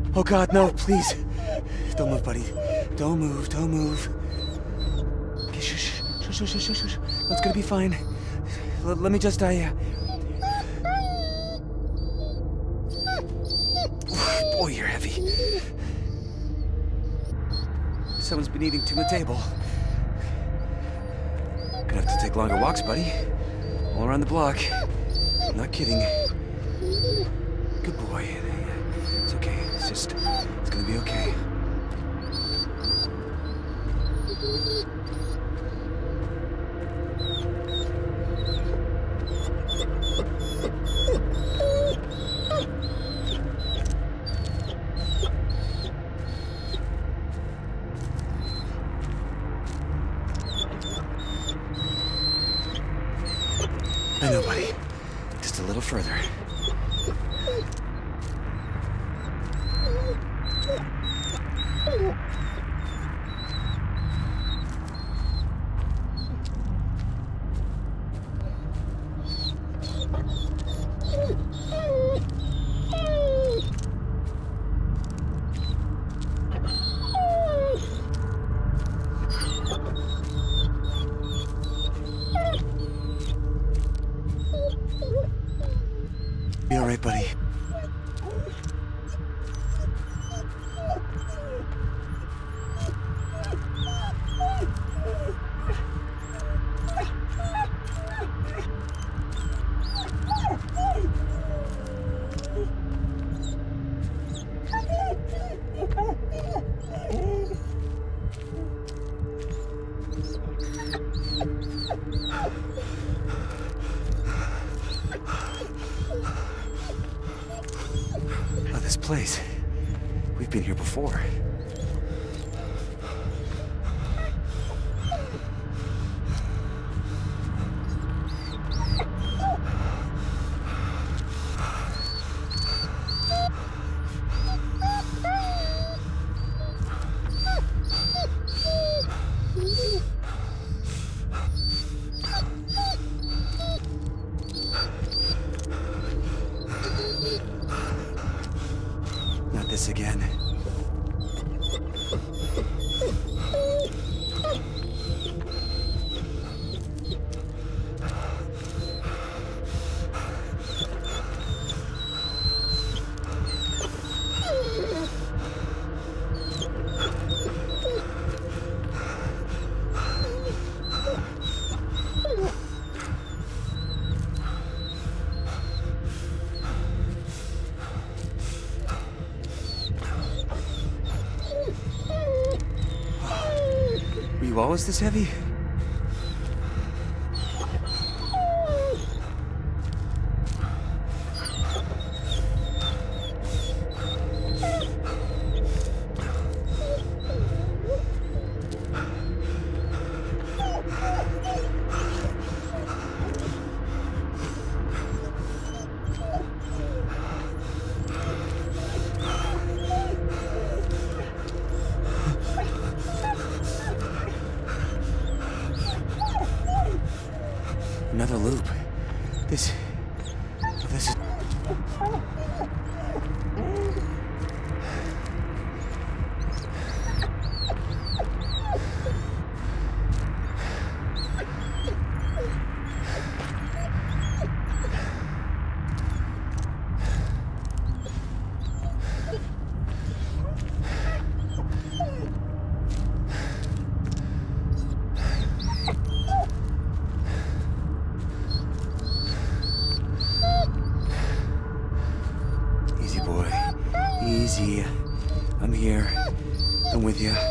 Oh God, no, please. Don't move, buddy. Don't move, don't move. Okay, shush, shush, shush, shush, shush. No, it's gonna be fine. Let me just, Boy, you're heavy. Someone's been eating to my table. Gonna have to take longer walks, buddy. All around the block. I'm not kidding. Good boy. It's okay. It's gonna be okay. I know, buddy. Just a little further. Be all right, buddy. This place. We've been here before. This again. Were you always this heavy? Another loop. This is... Easy. I'm here. I'm with you.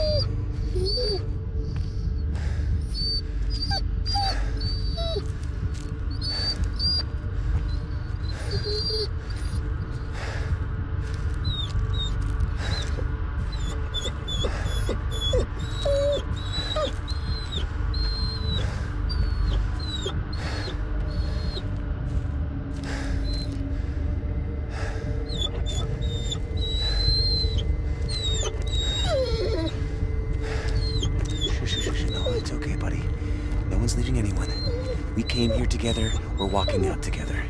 It's okay, buddy. No one's leaving anyone. We came here together. We're walking out together.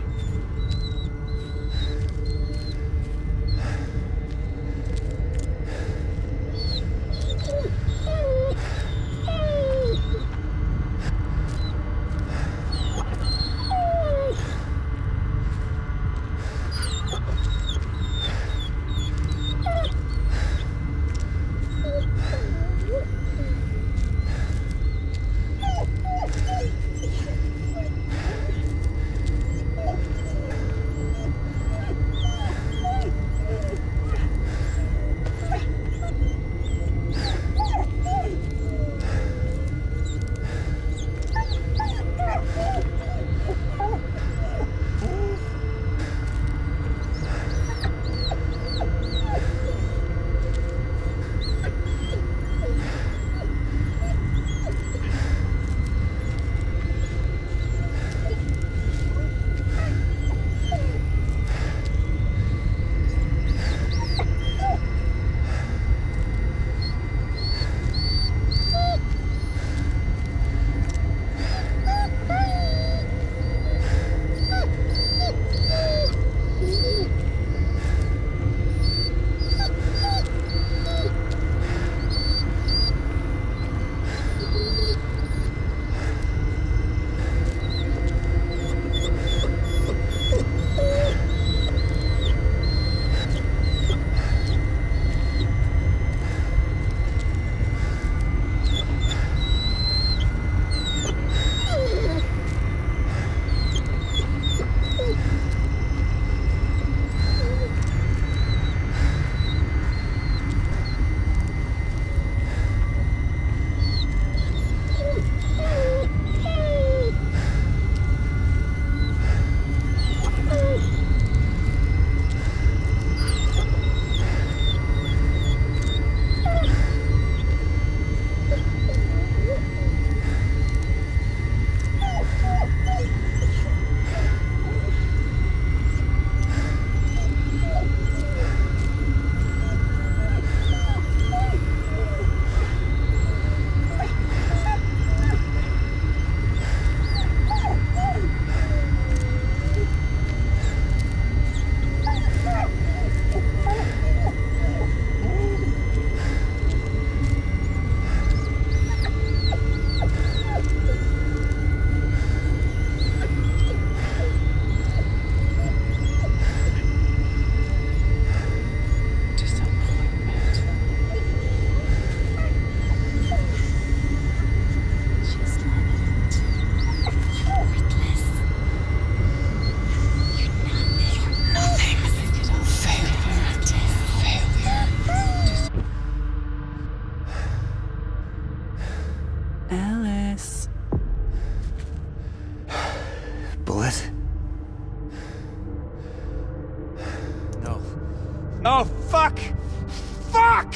Oh, fuck! Fuck!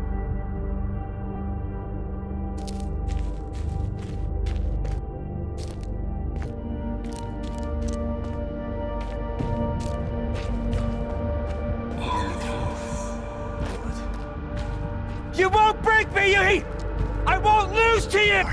You won't break me, you... I won't lose to you!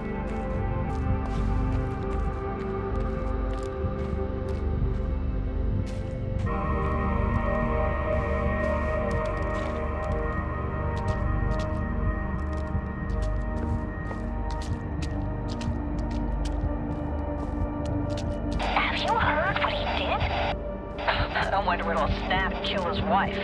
Have you heard what he did? I wonder what'll snap and kill his wife.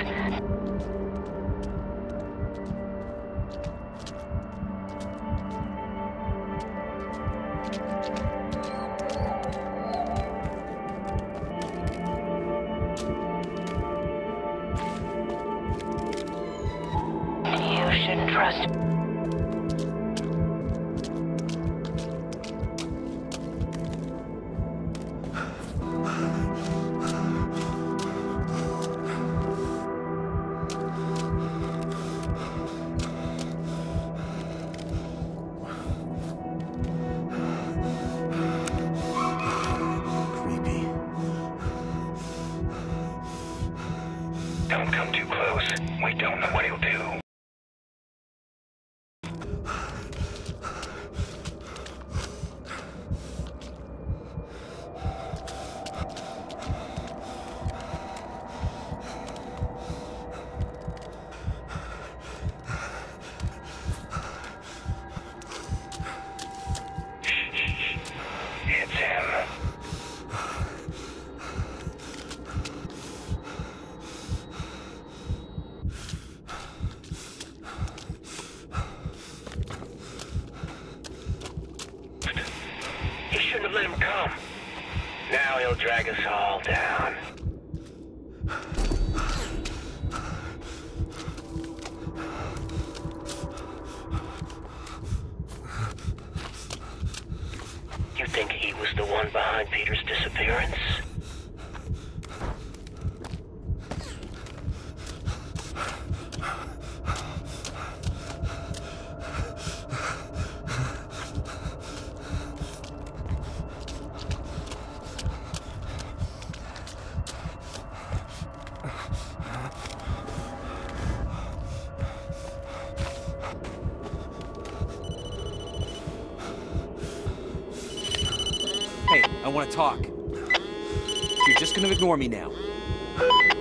You shouldn't trust. Creepy. Don't come too close. We don't know what he'll do. It's him. He shouldn't have let him come. Now he'll drag us all down. You think he was the one behind Peter's disappearance? Hey, I want to talk. You're just gonna ignore me now.